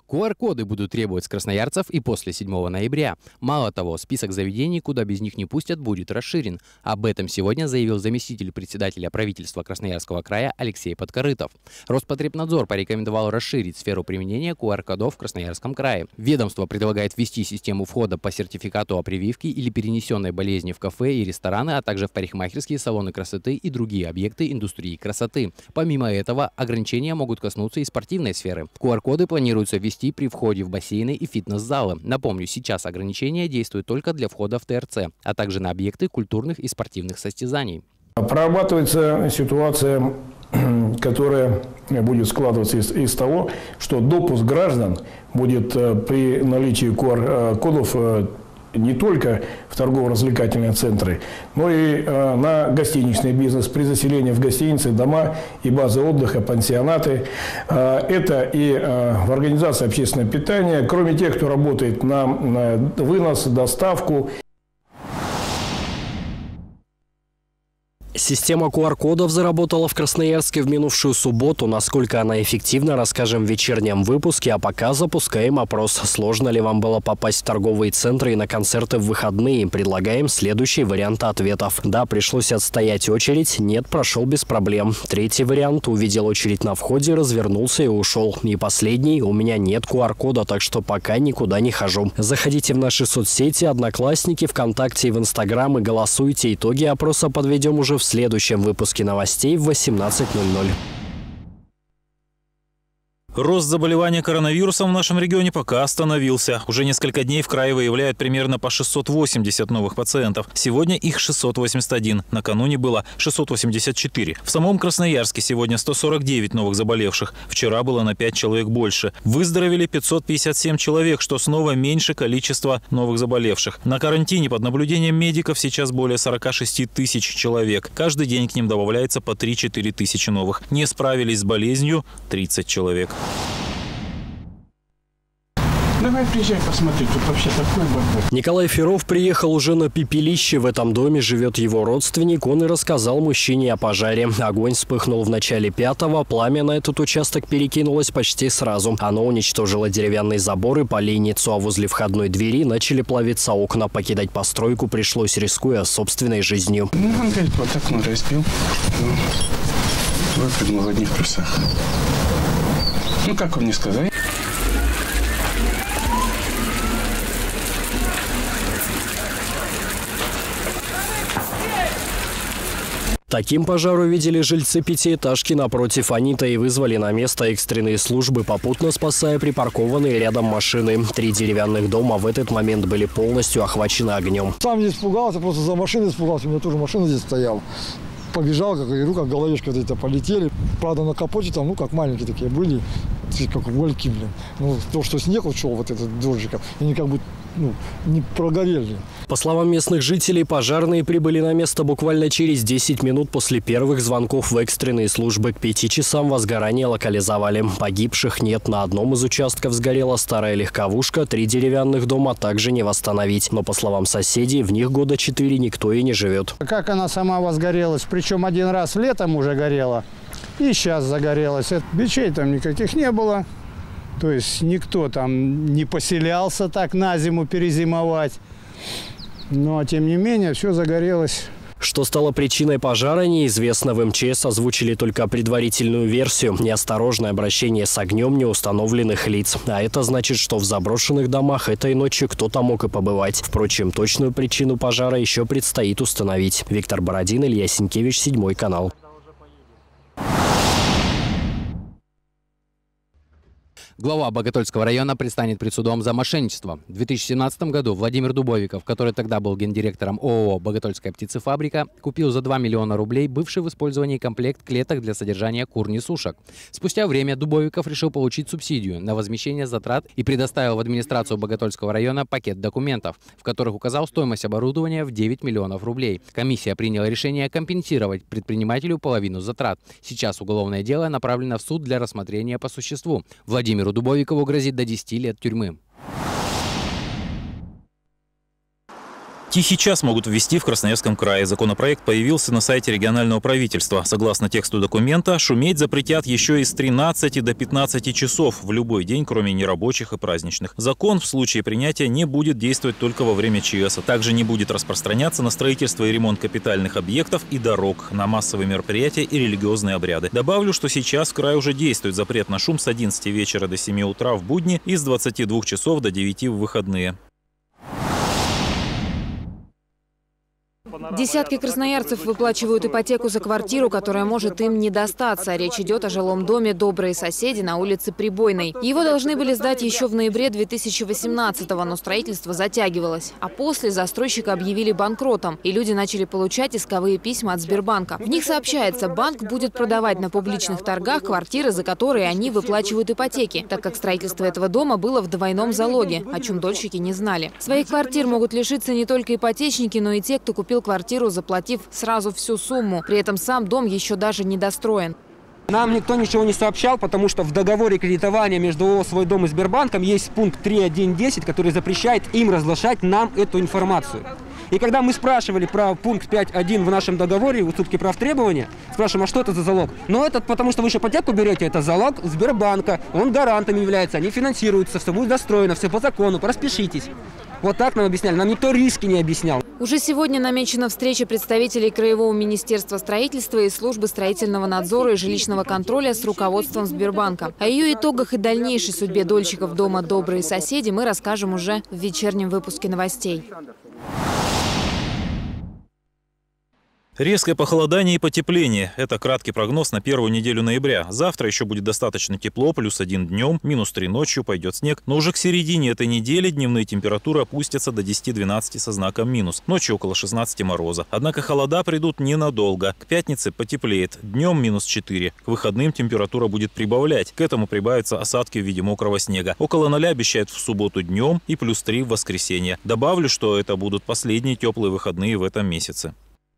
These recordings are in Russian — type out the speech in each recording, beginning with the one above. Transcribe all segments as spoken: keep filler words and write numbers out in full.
ку ар коды будут требовать с красноярцев и после седьмого ноября. Мало того, список заведений, куда без них не пустят, будет расширен. Об этом сегодня заявил заместитель председателя правительства Красноярского края Алексей Подкорытов. Роспотребнадзор порекомендовал расширить сферу применения ку ар кодов в Красноярском крае. Ведомство предлагает ввести систему входа по сертификату о прививке или перенесенной болезни в кафе и рестораны, а также в парикмахерские, салоны красоты и другие объекты индустрии красоты. Помимо этого, ограничения могут коснуться и спортивной сферы. ку ар коды планируется ввести при входе в бассейны и фитнес-залы. Напомню, сейчас ограничения действуют только для входа в тэ эр цэ, а также на объекты культурных и спортивных состязаний. Прорабатывается ситуация, которая будет складываться из, из того, что допуск граждан будет при наличии ку ар кодов не только в торгово-развлекательные центры, но и э, на гостиничный бизнес при заселении в гостиницы, дома и базы отдыха, пансионаты. Э, это и э, в организации общественного питания, кроме тех, кто работает на, на вынос, доставку. Система ку ар кодов заработала в Красноярске в минувшую субботу. Насколько она эффективна, расскажем в вечернем выпуске, а пока запускаем опрос. Сложно ли вам было попасть в торговые центры и на концерты в выходные? Предлагаем следующие варианты ответов. Да, пришлось отстоять очередь. Нет, прошел без проблем. Третий вариант. Увидел очередь на входе, развернулся и ушел. И последний. У меня нет ку ар кода, так что пока никуда не хожу. Заходите в наши соцсети, Одноклассники, ВКонтакте и в Инстаграм и голосуйте. Итоги опроса подведем уже в в следующем выпуске новостей в восемнадцать ноль ноль. Рост заболевания коронавирусом в нашем регионе пока остановился. Уже несколько дней в крае выявляют примерно по шестьсот восемьдесят новых пациентов. Сегодня их шестьсот восемьдесят один. Накануне было шестьсот восемьдесят четыре. В самом Красноярске сегодня сто сорок девять новых заболевших. Вчера было на пять человек больше. Выздоровели пятьсот пятьдесят семь человек, что снова меньше количества новых заболевших. На карантине под наблюдением медиков сейчас более сорока шести тысяч человек. Каждый день к ним добавляется по три-четыре тысячи новых. Не справились с болезнью тридцать человек. Давай приезжай, посмотри, тут вообще такой бардак. Николай Феров приехал уже на пепелище. В этом доме живет его родственник. Он и рассказал мужчине о пожаре. Огонь вспыхнул в начале пятого. Пламя на этот участок перекинулось почти сразу. Оно уничтожило деревянные заборы, поленницу, а возле входной двери начали плавиться окна. Покидать постройку пришлось, рискуя собственной жизнью. Ну, он говорит, вот окно разбил. Выпрыгнул в одних трусах. Ну, как вам не сказать? Таким пожар увидели жильцы пятиэтажки напротив. Они-то и вызвали на место экстренные службы, попутно спасая припаркованные рядом машины. Три деревянных дома в этот момент были полностью охвачены огнем. Сам не испугался, просто за машиной испугался. У меня тоже машина здесь стояла. Побежал, как и рука, головешка вот это полетели. Правда, на капоте там, ну, как маленькие такие были, как угольки, блин. Ну, то, что снег ушел, вот этот дождиком, они как бы, ну, не прогорели. По словам местных жителей, пожарные прибыли на место буквально через десять минут после первых звонков в экстренные службы. К пяти часам возгорание локализовали. Погибших нет. На одном из участков сгорела старая легковушка, три деревянных дома также не восстановить. Но, по словам соседей, в них года четыре никто и не живет. Как она сама возгорелась, причем один раз летом уже горела, и сейчас загорелась. Бичей там никаких не было. То есть никто там не поселялся так на зиму перезимовать. Но, тем не менее, все загорелось. Что стало причиной пожара, неизвестно. В эм че эс озвучили только предварительную версию. Неосторожное обращение с огнем неустановленных лиц. А это значит, что в заброшенных домах этой ночью кто-то мог и побывать. Впрочем, точную причину пожара еще предстоит установить. Виктор Бородин, Илья Сенкевич, седьмой канал. Глава Боготольского района предстанет пред судом за мошенничество. В две тысячи семнадцатом году Владимир Дубовиков, который тогда был гендиректором ООО «Боготольская птицефабрика», купил за два миллиона рублей бывший в использовании комплект клеток для содержания кур-несушек. Спустя время Дубовиков решил получить субсидию на возмещение затрат и предоставил в администрацию Боготольского района пакет документов, в которых указал стоимость оборудования в девять миллионов рублей. Комиссия приняла решение компенсировать предпринимателю половину затрат. Сейчас уголовное дело направлено в суд для рассмотрения по существу. Владимиру Дубовикову грозит до десяти лет тюрьмы. Тихий час могут ввести в Красноярском крае. Законопроект появился на сайте регионального правительства. Согласно тексту документа, шуметь запретят еще и с тринадцати до пятнадцати часов в любой день, кроме нерабочих и праздничных. Закон в случае принятия не будет действовать только во время ЧСа. Также не будет распространяться на строительство и ремонт капитальных объектов и дорог, на массовые мероприятия и религиозные обряды. Добавлю, что сейчас в крае уже действует запрет на шум с одиннадцати вечера до семи утра в будни и с двадцати двух часов до девяти в выходные. Десятки красноярцев выплачивают ипотеку за квартиру, которая может им не достаться. Речь идет о жилом доме «Добрые соседи» на улице Прибойной. Его должны были сдать еще в ноябре две тысячи восемнадцатого, но строительство затягивалось. А после застройщика объявили банкротом, и люди начали получать исковые письма от Сбербанка. В них сообщается, банк будет продавать на публичных торгах квартиры, за которые они выплачивают ипотеки, так как строительство этого дома было в двойном залоге, о чем дольщики не знали. Своих квартир могут лишиться не только ипотечники, но и те, кто купил квартиру, заплатив сразу всю сумму. При этом сам дом еще даже не достроен. Нам никто ничего не сообщал, потому что в договоре кредитования между ООО «Свой дом» и Сбербанком есть пункт три точка один точка десять, который запрещает им разглашать нам эту информацию. И когда мы спрашивали про пункт пять точка один в нашем договоре, уступки прав требования, спрашиваем, а что это за залог? Ну, это потому что вы же ипотеку берете, это залог Сбербанка, он гарантом является, они финансируются, все будет достроено, все по закону, распишитесь. Вот так нам объясняли, нам никто риски не объяснял. Уже сегодня намечена встреча представителей Краевого министерства строительства и службы строительного надзора и жилищного контроля с руководством Сбербанка. О ее итогах и дальнейшей судьбе дольщиков дома «Добрые соседи» мы расскажем уже в вечернем выпуске новостей. Резкое похолодание и потепление – это краткий прогноз на первую неделю ноября. Завтра еще будет достаточно тепло, плюс один днем, минус три ночью, пойдет снег. Но уже к середине этой недели дневные температуры опустятся до десяти-двенадцати со знаком минус. Ночью около шестнадцати мороза. Однако холода придут ненадолго. К пятнице потеплеет. Днем минус четыре. К выходным температура будет прибавлять. К этому прибавятся осадки в виде мокрого снега. Около ноля обещают в субботу днем и плюс три в воскресенье. Добавлю, что это будут последние теплые выходные в этом месяце.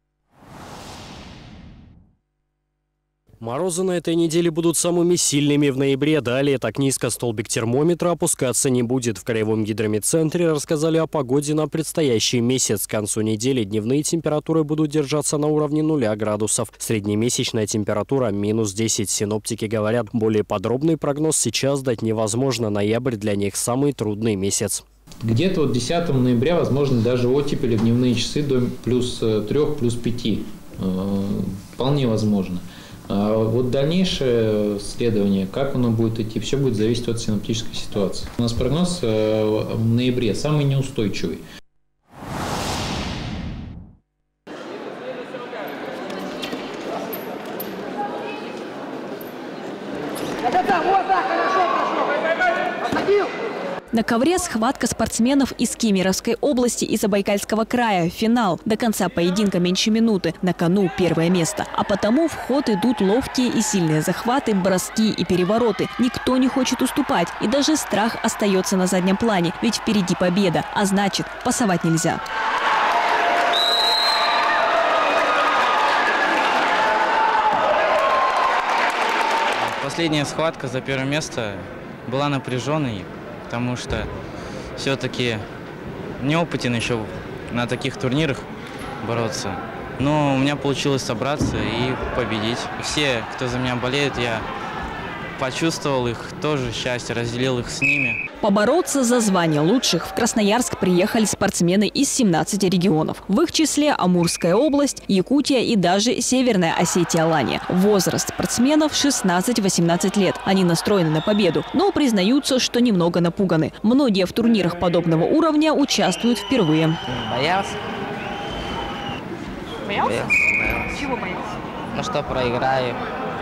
Морозы на этой неделе будут самыми сильными в ноябре. Далее так низко столбик термометра опускаться не будет. В Краевом гидрометцентре рассказали о погоде на предстоящий месяц. К концу недели дневные температуры будут держаться на уровне нуля градусов. Среднемесячная температура минус десять. Синоптики говорят, более подробный прогноз сейчас дать невозможно. Ноябрь для них самый трудный месяц. Где-то вот десятого ноября возможно даже оттепели в дневные часы до плюс трех, плюс пяти. Вполне возможно. А вот дальнейшее следование, как оно будет идти, все будет зависеть от синоптической ситуации. У нас прогноз в ноябре самый неустойчивый. На ковре схватка спортсменов из Кемеровской области и Забайкальского края. Финал. До конца поединка меньше минуты. На кону первое место. А потому в ход идут ловкие и сильные захваты, броски и перевороты. Никто не хочет уступать. И даже страх остается на заднем плане. Ведь впереди победа. А значит, пасовать нельзя. Последняя схватка за первое место была напряженной. Потому что все-таки неопытен еще на таких турнирах бороться. Но у меня получилось собраться и победить. Все, кто за меня болеет, я почувствовал их тоже счастье, разделил их с ними. Побороться за звание лучших в Красноярск приехали спортсмены из семнадцати регионов. В их числе Амурская область, Якутия и даже Северная Осетия-Алания. Возраст спортсменов шестнадцать-восемнадцать лет. Они настроены на победу, но признаются, что немного напуганы. Многие в турнирах подобного уровня участвуют впервые. Боялся. Боялся? Боялся. Чего боялся? Ну что, проиграю.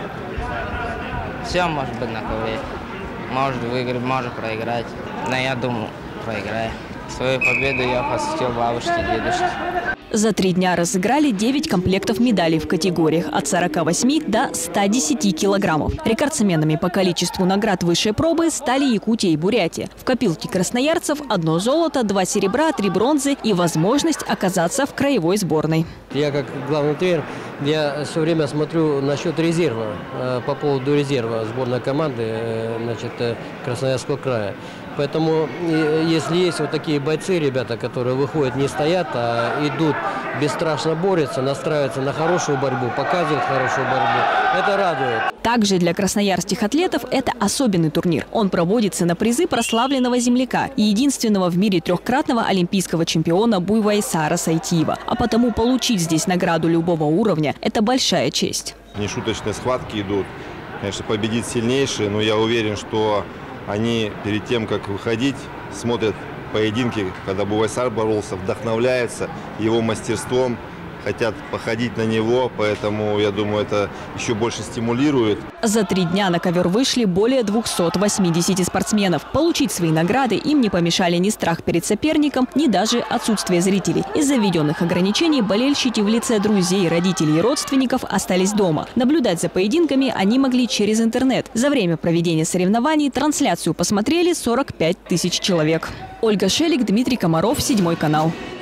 Все может быть на ковре. Может выиграть, может проиграть. Но я думаю, проиграю. Свою победу я посвятил бабушке и дедушке. За три дня разыграли девять комплектов медалей в категориях от сорока восьми до ста десяти килограммов. Рекордсменами по количеству наград высшей пробы стали Якутия и Бурятия. В копилке красноярцев одно золото, два серебра, три бронзы и возможность оказаться в краевой сборной. Я как главный тренер, я все время смотрю насчет резерва, по поводу резерва сборной команды, значит, Красноярского края. Поэтому если есть вот такие бойцы, ребята, которые выходят, не стоят, а идут, бесстрашно борются, настраиваются на хорошую борьбу, показывают хорошую борьбу, это радует. Также для красноярских атлетов это особенный турнир. Он проводится на призы прославленного земляка и единственного в мире трехкратного олимпийского чемпиона Буйвайсара Сайтиева. А потому получить здесь награду любого уровня – это большая честь. Нешуточные схватки идут. Конечно, победит сильнейший, но я уверен, что они перед тем, как выходить, смотрят поединки, когда Буйвайсар боролся, вдохновляются его мастерством, хотят походить на него, поэтому, я думаю, это еще больше стимулирует. За три дня на ковер вышли более двухсот восьмидесяти спортсменов. Получить свои награды им не помешали ни страх перед соперником, ни даже отсутствие зрителей. Из-за введенных ограничений болельщики в лице друзей, родителей и родственников остались дома. Наблюдать за поединками они могли через интернет. За время проведения соревнований трансляцию посмотрели сорок пять тысяч человек. Ольга Шелик, Дмитрий Комаров, Седьмой канал.